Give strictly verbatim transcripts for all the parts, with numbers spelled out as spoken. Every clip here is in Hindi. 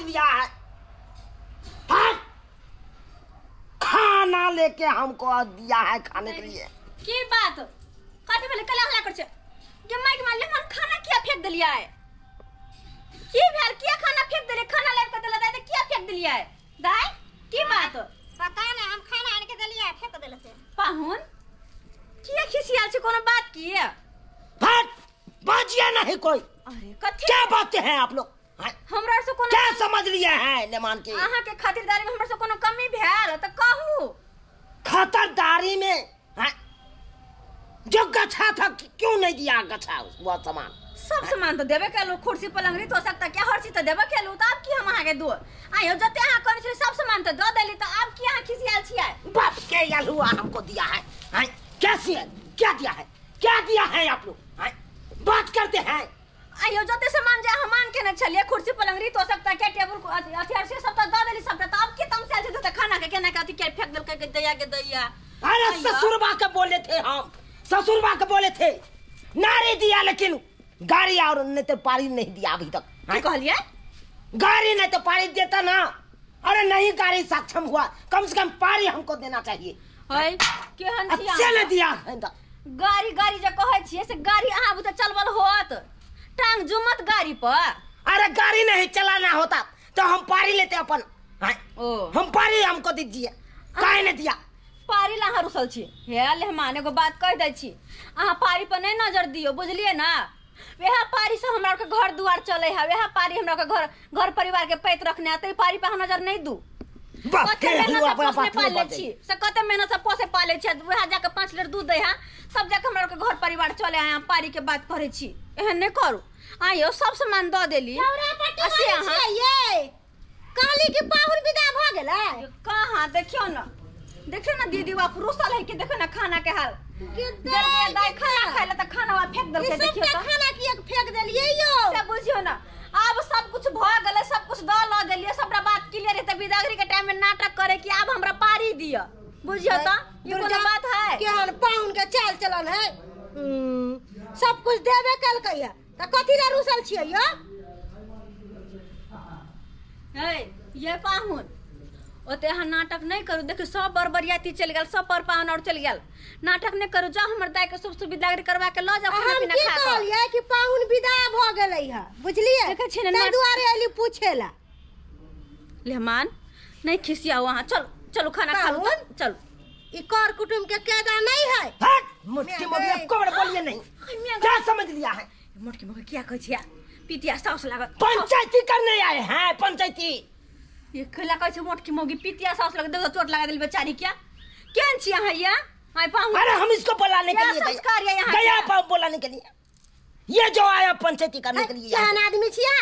लिया है? खाना लेके हमको दिया है खाने के लिए। की बात कथि भेल कला हला कर छे जे माइक मार ले मन खाना किया फेंक दिलिया है? की भेल किया खाना फेंक देले? खाना लेके के देला दाई त किया फेंक दिलिया है? दाई की बात पता नहीं, हम खाना आने के देलिया फेंक देले से। पाहुन किया खिसियाल छे? कोनो बात की है? हट बाजिया नहीं कोई। अरे कथि क्या बातें हैं आप लोग? हमरा से कोनो क्या समझ लिया है लेमान के? आहा के खातिरदारी में हमरा से कोनो कमी भेल त कहू। खातिरदारी में है? जो गछा था क्यों नहीं दिया गछा वो सामान? सब सामान तो देबे के लो, कुर्सी पलंगरी तो सकता क्या हर चीज तो देबे के लो। त अब की हम आगे दो आयो जते अहाँ कहै छी सब सामान तो दे देली त अब की अहाँ खिसियाल छियै? बाप के यलुआ हमको दिया है, हैं? कैसी है? क्या दिया है? क्या दिया है आप लोग? हैं? बात करते हैं। आयो जते सामान जे हम मान के न चलिए कुर्सी पलंगरी तो सकता क्या टेबल को हथियार से सब तो दे देली सब त अब की तम चल छै त खाना के केना के अथि के फेंक देल के दैया के दैया। अरे ससुरबा के बोले थे हम, ससुरबा के बोले थे नारी दिया लेकिन गाड़ी और नहीं तो पारी नहीं दिया अभी तक। की कहलिए? गाड़ी नहीं तो पारी देता ना। अरे नहीं गाड़ी सक्षम हुआ, कम से कम पारी हमको देना चाहिए। है केहन छिया? अच्छा नहीं दिया है तो गाड़ी गाड़ी जे कहै छियै से गाड़ी अहाँ बुते चलबल होत टांग जुमत गाड़ी पर। अरे गाड़ी नहीं चलाना होता तो हम पारी लेते अपन। ओ हम पारी हमको दीजिए, काहे नहीं दिया? पारी ला रुसल छी हे लेहमान एगो बात कह दै छी, अहाँ पारी पर नहीं नजर दियो बुझलिए ना। वह पारी से हमरा के घर दुआर चले है, वह पारी हमरा के घर घर परिवार के पैत रखने आते पारी पर हम नजर नहीं दू। कते मेहनत से पोसने पाले छी से कते मेहनत से पोसे पाले छी, वह जाके पाँच लीटर दूध दे है सब जाके हमरा के घर परिवार चले है। पारी के बात करे छी एहन नहीं करू। आइयो सब सामान द देली असे अहाँ ये कहली कि पाहुन विदा भ गेलै। कहां देखियो ना देखियो ना दीदी वा रुसल है कि देखो ना खाना के हाल कितना दाई खाना खाइला त खाना वा फेंक देल के देखियो त खाना किया फेंक देलिए यो। से बुझियो ना अब सब कुछ भ गेलै, सब कुछ द ल देलिए, सबरा बात क्लियर है त बिदागरी के टाइम में नाटक करे कि अब हमरा पारी दिया बुझियो त ये कोनो बात है? केहन पाहुन के चाल चलन है? सब कुछ देबे कल कहिया त कथि ला रुसल छियै यो? हे ये पाहुन ओते अहाँ नाटक नहीं करू। देखियो सब बरबरियाती चल गेल, सब पर पाहुन और चल गेल। नाटक नहीं करू, जा हमर दाई के शुभ सुविदागरी करवा के ल जा खाना पीना खा के। हम की कहलिए कि पाहुन विदा भ गेलै है बुझलिए, देखे छी ना ताहि दुआरे एली पूछेला। लेहमान नहीं खिसिया वहां चल चलो खाना खा लो चलो। ई कर कुटुम के केदा नहीं है। हट मुट्ठी मोगी एको बार बोलिए नहीं। क्या समझ लिया है? मोटकी मोगी क्या कहै छिया? पितिया साउस लागत पंचायती करने आए हैं, पंचायती। ये खला कहै छै मोटकी मोगी पितिया साउस लागत दो चोट लगा देल बेचारी। क्या केन छी अहाँ या? हाय पाहुन अरे हम इसको बुलाने के लिए संस्कार है यहाँ गया पाऊ बुलाने के लिए, ये जो आया पंचायती करने के लिए। केहन आदमी छिया?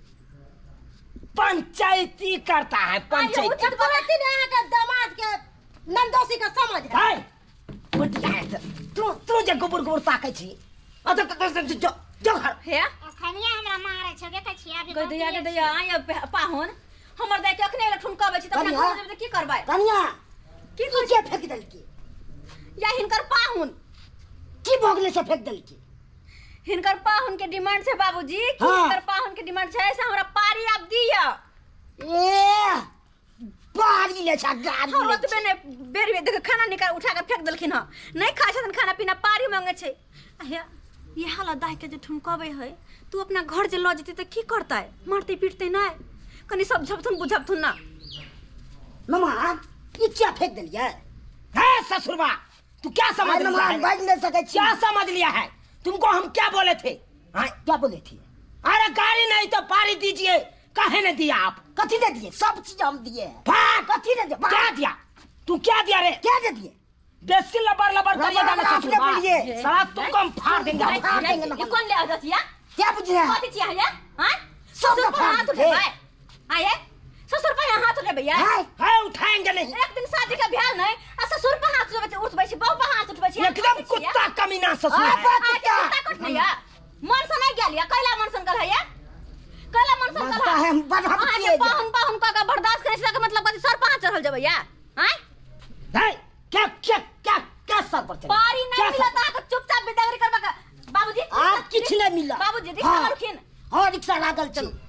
पंचायती करता है पंचायती। उचित बोलती ने अहाँ के दामाद के नंदोसी का समझ है। हाय बुढ़िया है तू तू जे गुबुर गुबुर ताकै छी अत जो जो घर हे खनिया हमरा मारै छै देखै छी अभी गय दैया के दैया आय पाहुन हमर दाई के अखने ठुनकाबै छी त हमरा घर जेब की करबै? कनिया की कहै छै फेंक देल की या हिनकर पाहुन की भोगले से फेंक देल की? हिनकर पाहुन के डिमांड छै बाबूजी कि हाँ। हिनकर पाहुन के डिमांड छै से हमरा पारी आप दिया। ए पारी ले छा गाड़ी हम ओतबे ने बेर बेर देख खाना निकाल उठा के फेंक देलखिन ह नहीं खाइ छथन खाना पीना पारी मांगे छै। अहे ये हाला दाई के जे ठुनकाबै है तू अपना घर जे ल जेते त की करतै? मारते पीटते नहीं कनी सब झपथुन बुझपथुन ना। मामा ये क्या फेंक दिया है ससुरबा? तू क्या समझ लिया है? बाज नहीं सकै छी। क्या समझ लिया है? तुमको हम क्या बोले थे? हाँ क्या बोले थे? अरे गाड़ी नहीं तो पारी दीजिए, काहे ने दिया आप? कथि दे दिए? सब चीज हम दिए हैं। भाग कथि दे दिए? क्या दिया? तू क्या दिया रे? क्या दे दिए? बेसी लबर लबर करिएगा ना आपने ससुरबा। बोलिए। साला तुमको हम फाड़ देंगे, हम फाड़ देंगे ना। ये कौन ले आदत या? क्या बुझे है? कथि छिया या? हां सब ससुर पर फाड़ हाथ दे। उठे आए ससुर पर हाथ उठे भैया। हाय है उठाएंगे नहीं। एक दिन शादी का भ्याल नहीं आ ससुर पर हाथ उठबे उठबे छी बहू पर हाथ उठबे छी। एकदम कुत्ता कमीना ससुर आप है। कुत्ता कट नहीं या मन से नहीं गेल या कैला मन संकल है या कैला मन संकल लगता है हम बड़ा हां तेज के पाहुन पाहुन का बर्दाश्त करे से मतलब कथि सर पर हाथ चढ़ल जबै या? हां है क्या क्या क्या क्या सर पर चढ़े? पारी नहीं मिलता तो चुपचाप बिदागरी करबा का बाबूजी आप किछ नहीं मिला। बाबूजी रिक्शा हाँ। रखिन हाँ रिक्शा लागल चल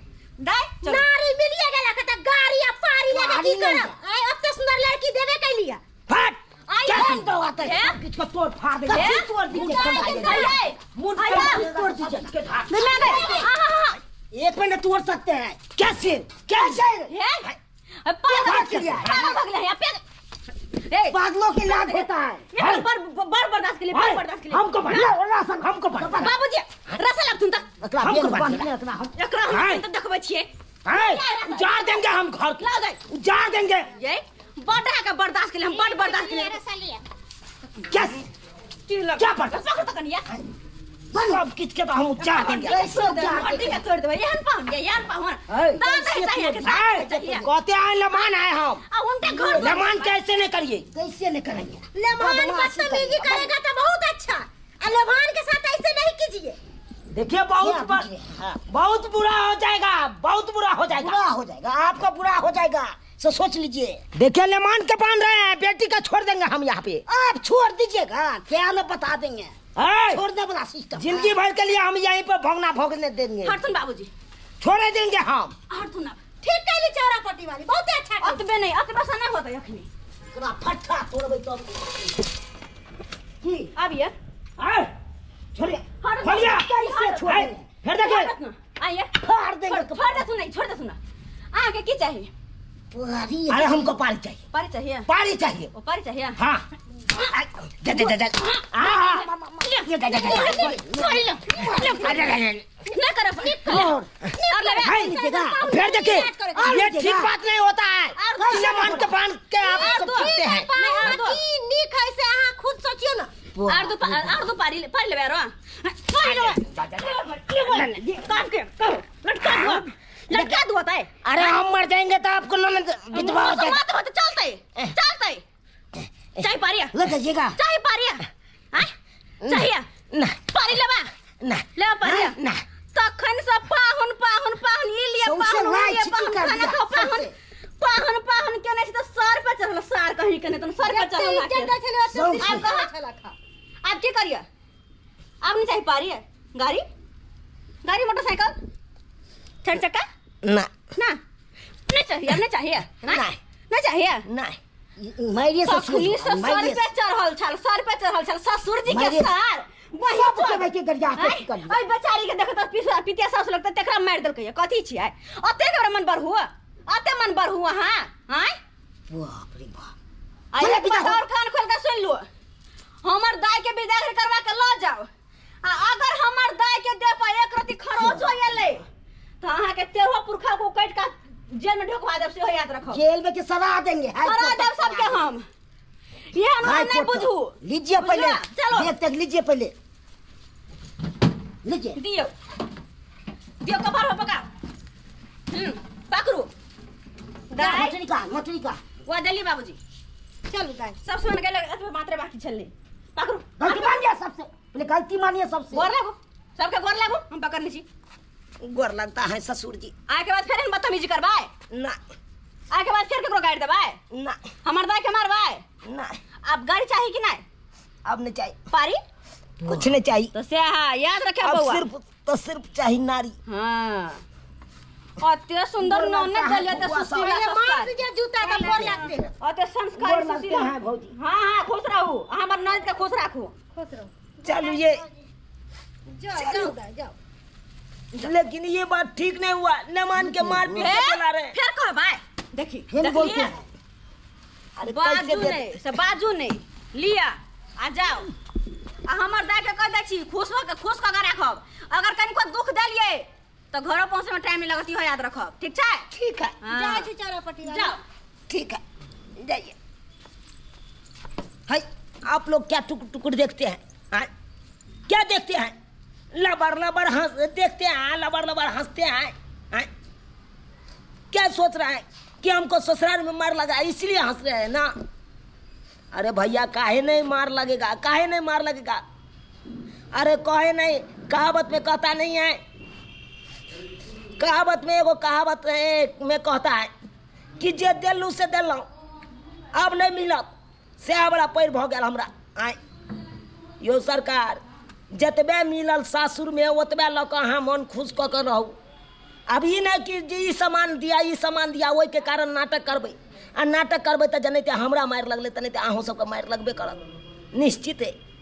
दाई चलो नारी मिलिए गेला के त गाड़ी आ पारी लगे की करब आय अब तो सुंदर लड़की देबे के लिया फट आई क्या है। सुन दो आते है? सब किसको तोड़ फाड़ दे है? तोड़ दीजिए आइए। मुंह आइए। तोड़ दीजिए इसके हाथ मैं मैं हां एक मिनट तोड़ सकते हैं कैसे कैसे है पागल बात कर लिया है। पागल हो गया यहां पे ए पागलों की लाज होता है ये बर बर बर्दाश्त के लिए बर बर्दाश्त के लिए हमको बढ़िया राशन हमको बढ़िया बाबूजी रसा लग तुम तक हमको बढ़िया इतना हम एकरा हम तो देखबै छियै हैं उजाड़ देंगे हम घर ला दे उजाड़ देंगे ये बड़ा का बर्दाश्त के लिए हम बड़ बर्दाश्त के लिए क्या की लग क्या बर्दाश्त? पकड़ तक नहीं सब किच के तो हम उजाड़ देंगे कैसे दे हड्डी का तोड़ देबै यहन पाहुन ये यहन पाहुन दांत है चाहिए के दांत चाहिए कहते हैं लमान है हम आ उनके घर में लमान कैसे नहीं करिए कैसे नहीं करेंगे लेमान बदतमीजी करेगा तो बहुत अच्छा और लेमान के साथ ऐसे नहीं कीजिए देखिए बहुत ब- बहुत बुरा हो जाएगा बहुत बुरा हो जाएगा बुरा हो जाएगा आपका बुरा हो जाएगा तो सोच लीजिए देखिए लेमान के बांध रहे हैं बेटी का छोड़ देंगे हम यहाँ पे आप छोड़ दीजिएगा क्या न बता देंगे छोड़ने वाला सिस्टम जिंदगी भर के लिए हम यहीं पर भोगना भोगने देंगे हटुन बाबूजी छोड़े देंगे हम हटुन ठीक कहली चौरापट्टी वाली बहुत अच्छा कहली। अतबे नहीं अतबे से नहीं होता अखनी पूरा फट्टा तोड़बै तो की अब ये आए छोड़िए हट छोड़िए कैसे छोड़ेंगे फिर देखिए आइए फाड़ देंगे छोड़ दे तू नहीं छोड़ दे सुना आगे की चाहिए अरे हमको पारी चाहिए पारी चाहिए पारी चाहिए वो पारी चाहिए हाँ दे दे दे दे नहीं कर और ले फिर देखिए ये ठीक बात नहीं होता है लेमान के बांध के आप सब करते हैं की नीक है से अहाँ खुद सोचियो ना और दो और दो पारी पारी ले रो पारी ले काट के लटका दो लटका दो होता है अरे हम मर जाएंगे तो आपको ननद विधवा हो जाएगी तो तो चलते चलते चाय पारिया ले जाइएगा चाय पारिया हैं चाहिए ना पारी लेबा ना ले पारिया ना तखन से पाहुन पाहुन पाहुन ई लिए सौंसे पाहुन लाइ लिए छिटी पाहुन कर खाना दिया, खा पाहुन सौंसे। पाहुन पाहुन के नहीं तो सर पे चढ़ल सर कहीं के नहीं तो सर पे चढ़ल इज्जत दे छले सौंसे। आप कहां छला खा आप की करिए आप नहीं चाहिए पारी है गाड़ी गाड़ी मोटरसाइकिल चार चक्का ना ना नहीं चाहिए अब नहीं चाहिए हाँ? नहीं। नहीं चाहिए नहीं मेरे से ससुरी से सर पे चढ़ल छल सर पे चढ़ल छल ससुर जी के मेरे- सर वही सब चढ़- के बैठे गरिया के हैं? कर ओइ बेचारी के देखत पिसा पितिया सास लगत तेकरा मार देलकै कथी छियै अते के मन बर हुआ अते मन बर हुआ हां हैं बाप रे बाप आइए चले बिदा हो। और कान खोल के सुन लो हमर दाई के विदाई करवा के ल जाओ आ अगर हमर दाई के दे पर एक रति खरोच हो गेलै तो अहाँ के तेरह पुरखा को काट का जेल में ढोकवा देब से याद रखो जेल में के सजा देंगे हाई करा कोर्ट देब तक सबके सजा हम ये हम हाई नहीं कोर्ट तक। बुझू लीजिए पहले बुझला? चलो। देख तक लीजिए पहले लीजिए दियो दियो कपार हो पका हम्म पकड़ू दाई मछली का मछली का वा दिल्ली बाबूजी चल गाय सब सुन गेल अतबे मात्रे बाकी छले पकड़ू गलती मान लिया सबसे पहले गलती मानिए सबसे गोर लागो सबके गोर लागो हम पकड़ ली छी गोर लगता है ससुर जी आके बाद फिर हम बदतमीजी करबाय ना आके बाद फिर केकरो गाड़ी देबाय ना हमर दाई के मारबाय ना अब गाड़ी चाहिए कि नहीं अब नहीं चाहिए पारी कुछ नहीं चाहिए तो से हाँ याद रखे अब बउआ सिर्फ तो सिर्फ चाहिए नारी हाँ अते सुंदर नौने दलिया ते सुशीला पहले मार संस्कार दीजिए जूता का गोर लगते हैं अते संस्कार गोर लगते सुशीला हैं भौजी हाँ हाँ खुश रहू हमर ननद के खुश राखू खुश रहो चलो ये जाओ जाओ गाय, जाओ लेकिन ये बात ठीक नहीं हुआ नमान के मार पीट के चला रहे फिर कहबाय देखी फिर बोलते देखिए हैं अरे कैसे बाजू देते- नहीं से बाजू नहीं लिया आ जाओ आ हमर दाय के कह दै छी खुश हो के खुश क के राखब अगर कनिको दुख देलिए तो घरो पहुंचे में टाइम नहीं लगत इहो याद रखब ठीक छै ठीक है हाँ। जाए छी चौरापट्टी वाली जाओ ठीक है जाइए हाय आप लोग क्या टुक टुकुर देखते हैं हाँ? क्या देखते हैं लबर लबर हंस देखते हैं लबर लबर हंसते हैं हाँ? क्या सोच रहा है कि हमको ससुराल में मार लगा इसलिए हंस रहे हैं ना अरे भैया काहे नहीं मार लगेगा काहे नहीं मार लगेगा अरे कहे नहीं कहावत में कहता नहीं है कहावत में एगो कहावत है, में कहता है कि जे दिलू से दिलौं अब नहीं मिलत से बड़ा पैर भ गया हमरा आय यो सरकार जतबे मिलल सासुर में ओतबे लऽ कऽ अहाँ मन खुश कऽ के रहू अब ई ना कि जे ई सामान दिया ई सामान दिया ओहि के कारण नाटक करबै आ नाटक करबै तऽ जनैते हमरा मारि लगलै तऽ नहीं अहूँ सबके मारि लगबे करत निश्चित है।